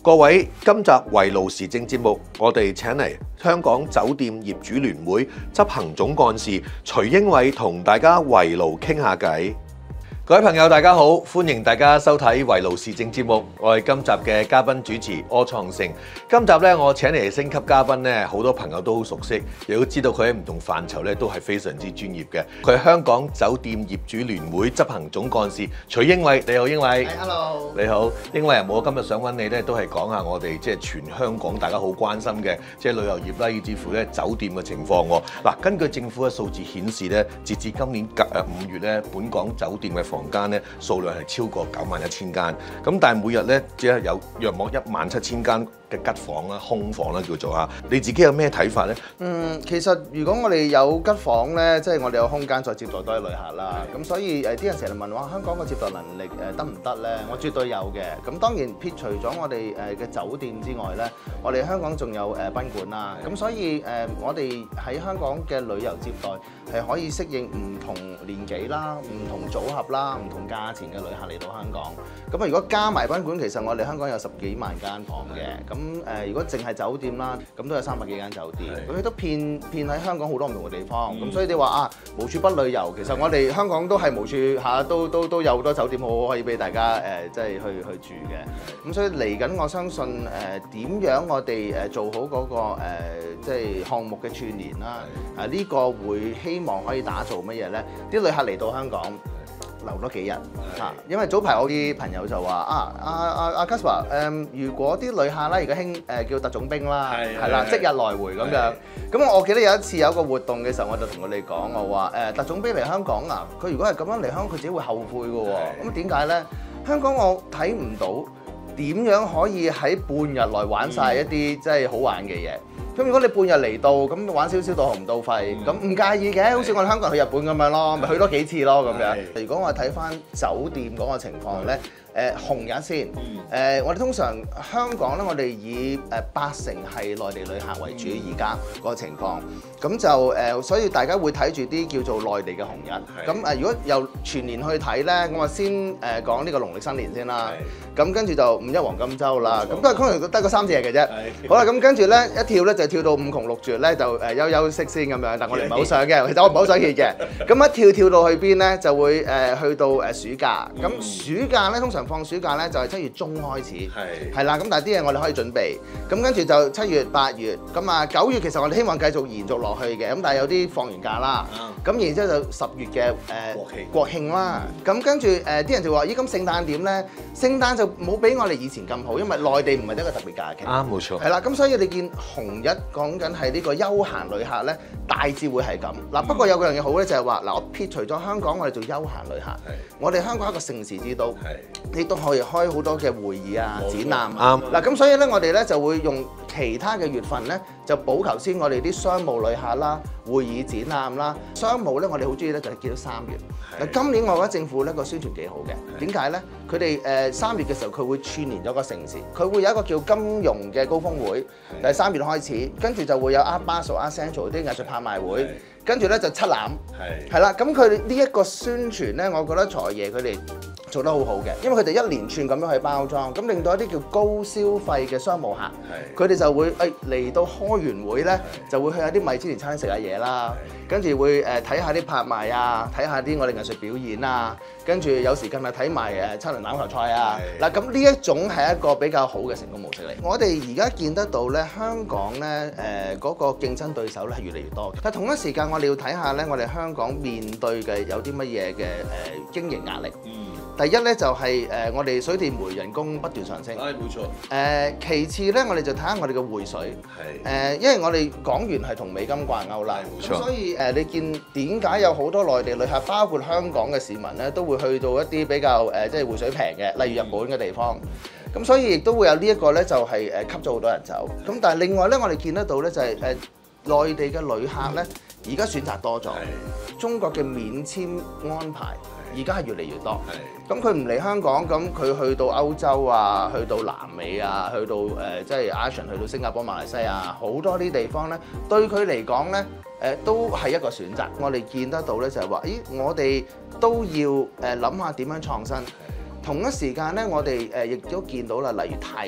各位，今集圍爐時政節目，我哋請嚟香港酒店業主聯會執行總幹事徐英偉同大家圍爐傾下偈。各位朋友，大家好，歡迎大家收睇圍爐時政節目。我係今集嘅嘉賓主持柯創盛。今集咧，我請嚟嘅星級嘉賓咧，好多朋友都好熟悉，亦都知道佢喺唔同範疇咧都係非常之專業嘅。佢係香港酒店業主聯會執行總幹事徐英偉。你好，英偉。 Hello。 你好，英偉。我今日想揾你咧，都係講下我哋即係全香港大家好關心嘅，即係旅遊業啦，以至乎咧酒店嘅情況喎。嗱，根據政府嘅數字顯示咧，截至今年5月咧，本港酒店嘅房間咧數量係超過91,000間，咁但係每日咧只係有約莫17,000間嘅吉房啦、空房啦叫做嚇。你自己有咩睇法咧？ 其實如果我哋有吉房咧，即係我哋有空間再接待多啲旅客啦。咁所以啲人成日問話香港嘅接待能力得唔得咧？我絕對有嘅。咁當然撇除咗我哋嘅酒店之外咧，我哋香港仲有賓館啦。咁所以我哋喺香港嘅旅遊接待係可以適應唔同年紀啦、唔同組合啦、唔同價錢嘅旅客嚟到香港。咁如果加埋賓館，其實我哋香港有10幾萬間房嘅。咁如果淨係酒店啦，咁都有300幾間酒店。咁亦都遍喺香港好多唔同嘅地方。咁所以你話無處不旅遊，其實我哋香港都係無處都有好多酒店好可以俾大家即係去住嘅。咁所以嚟緊，我相信點樣我哋做好嗰個即係項目嘅串聯啦。呢個會希望可以打造乜嘢咧？啲旅客嚟到香港留多幾日嚇，因為早排我啲朋友就話阿 Kasper 如果啲旅客咧而家興叫特種兵啦，係啦，即日來回咁樣。咁我記得有一次有一個活動嘅時候，我就同佢哋講，我話特種兵嚟香港啊，佢如果係咁樣嚟香港，佢自己會後悔嘅喎。咁點解咧？香港我睇唔到點樣可以喺半日內玩晒一啲即係好玩嘅嘢。咁如果你半日嚟到，咁玩少少到紅到肺，咁唔介意嘅，好似我哋香港人去日本咁樣咯，咪去多幾次咯咁樣。如果我睇翻酒店嗰個情況咧，紅日先，我哋通常香港咧，我哋以80%係內地旅客為主，而家嗰個情況，咁就所以大家會睇住啲叫做內地嘅紅日。咁如果由全年去睇咧，我話先講呢個農曆新年先啦。咁跟住就五一黃金週啦，咁都係通常得個3、4日嘅啫。好啦，咁跟住咧一跳咧就跳到5窮6絕咧，就休息先咁樣。但我哋唔係好想嘅，其實我唔係好想歇嘅。咁一跳到去邊咧，就會去到暑假。咁暑假咧通常放暑假咧就係7月中開始，係啦。咁但係啲嘢我哋可以準備。咁跟住就7月、8月，咁9月其實我哋希望繼續延續落去嘅。咁但係有啲放完假啦。咁然之後就10月嘅國慶啦。咁跟住啲人就話：咦，咁聖誕點咧？聖誕就冇比我哋以前咁好，因為內地唔係一個特別假期。冇錯。係啦，咁所以你見紅日講緊係呢個休閒旅客咧，大致會係咁。嗱，不過有樣嘢好咧，就係話嗱，我撇除咗香港，我哋做休閒旅客，我哋香港係一個盛事之都，亦都可以開好多嘅會議啊、展覽。嗱，咁所以咧，我哋咧就會用其他嘅月份咧，就補頭先我哋啲商務旅客啦、會議展覽啦。商務咧，我哋好中意咧，就係見到3月。嗱，今年我覺得政府咧個宣傳幾好嘅。點解咧？佢哋3月嘅時候，佢會串聯咗個盛事，佢會有一個叫金融嘅高峰會，就係3月開始，跟住就會有 Art Basel、Art Central 啲藝術拍賣會，跟住咧就七欖，係啦。咁佢呢一個宣傳咧，我覺得財爺佢哋做得好好嘅，因為佢哋一連串咁樣去包裝，咁令到一啲叫高消費嘅商務客，佢哋就會嚟到開完會咧，就會去下啲米芝蓮餐廳食下嘢啦，跟住會睇下啲拍賣啊，睇下啲我哋藝術表演啊，跟住有時間咪睇埋七輪欖球賽啊。嗱，咁呢一種係一個比較好嘅成功模式嚟。我哋而家見得到咧，香港咧嗰個競爭對手咧係越嚟越多嘅，但同一時間我哋要睇下咧，我哋香港面對嘅有啲乜嘢嘅經營壓力。第一咧就係我哋水電煤人工不斷上升， 冇錯。 其次咧，我哋就睇下我哋嘅匯水，因為我哋港元係同美金掛鈎啦，冇錯。所以你見點解有好多內地旅客，包括香港嘅市民咧，都會去到一啲比較即係匯水平嘅，例如日本嘅地方。咁所以亦都會有呢一個咧，就係吸咗好多人走。咁但係另外咧，我哋見得到咧，就係內地嘅旅客咧，而家選擇多咗，中國嘅免簽安排。而家係越嚟越多，咁佢唔嚟香港，咁佢去到歐洲啊，去到南美啊，去到即係 ASEAN， 去到新加坡、馬來西亞，好多啲地方咧，對佢嚟講咧，都係一個選擇。我哋見得到咧，就係話，咦，我哋都要諗下點樣創新。同一時間咧，我哋亦都見到啦，例如泰國，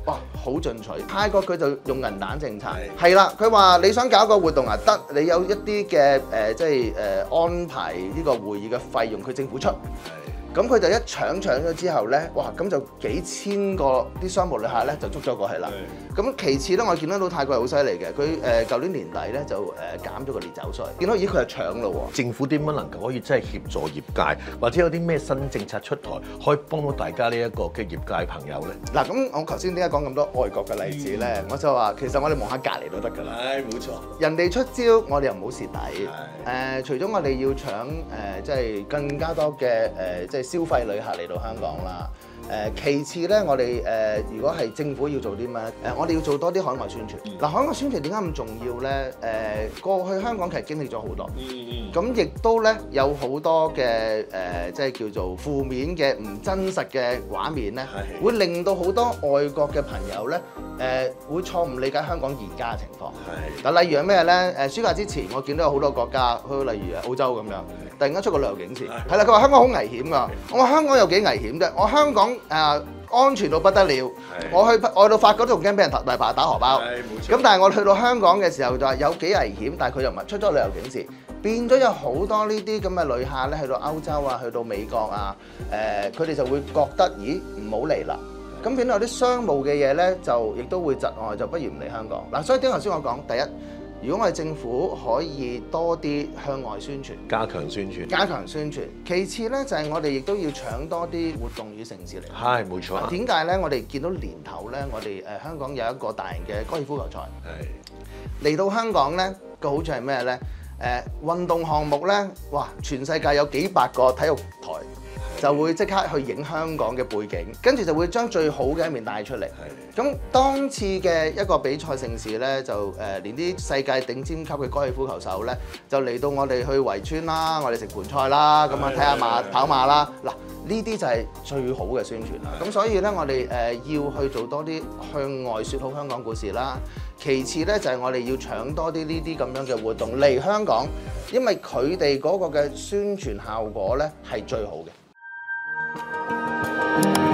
哇好進取。泰國佢就用銀彈政策，係啦，佢話你想搞個活動啊得，你有一啲嘅即係安排呢個會議嘅費用，佢政府出。咁佢就一搶咗之後咧，哇！咁就幾千個啲商務旅客咧就捉咗過去啦。咁其次咧，我見得到泰國係好犀利嘅，佢舊年年底咧就減咗個烈酒稅，見到咦佢係搶咯喎。 政府點樣能夠可以真係協助業界，或者有啲咩新政策出台，可以幫到大家呢一個嘅業界朋友咧？ 嗱，咁我頭先點解講咁多外國嘅例子咧？我就話其實我哋望下隔離都得㗎啦。 係冇錯。 人哋出招，我哋又唔好蝕底。除咗我哋要搶即係更加多嘅即係消費旅客嚟到香港啦。其次咧，我哋如果係政府要做啲咩咧？我哋要做多啲海外宣傳。嗱，海外宣傳點解咁重要咧？過去香港其實經歷咗好多，咁亦都咧有好多嘅即係叫做負面嘅唔真實嘅畫面咧，會令到好多外國嘅朋友咧會錯誤理解香港而家嘅情況。嗱，例如係咩咧？暑假之前我見到有好多國家，例如澳洲咁樣，突然間出個旅遊警示，係啦，佢話香港好危險㗎。我話香港有幾危險啫？我香港安全到不得了，我去到法國都仲驚俾人大打荷包。咁但係我去到香港嘅時候就話有幾危險，但係佢又唔係出咗旅遊警示，變咗有好多呢啲咁嘅旅客咧，去到歐洲啊，去到美國啊，佢哋就會覺得咦唔好嚟啦。咁變到有啲商務嘅嘢咧，就亦都會窒礙，就不如唔嚟香港。嗱，所以點頭先我講，第一，如果我哋政府可以多啲向外宣傳， 加強宣傳， 加強宣傳。其次咧就係我哋亦都要搶多啲活動與城市嚟。 係冇錯。 點解咧？我哋見到年頭咧，我哋香港有一個大型嘅高爾夫球賽。嚟到香港咧，個好處係咩咧？運動項目咧，哇！全世界有幾百個體育台。就會即刻去影香港嘅背景，跟住就會將最好嘅一面帶出嚟。咁當次嘅一個比賽盛事咧，就連啲世界頂尖級嘅高爾夫球手咧，就嚟到我哋去圍村啦，我哋食盤菜啦，咁啊睇下跑馬啦。嗱，呢啲就係最好嘅宣傳啦。咁所以咧，我哋要去做多啲向外説好香港故事啦。其次咧，就係我哋要搶多啲呢啲咁樣嘅活動嚟香港，因為佢哋嗰個嘅宣傳效果咧係最好嘅。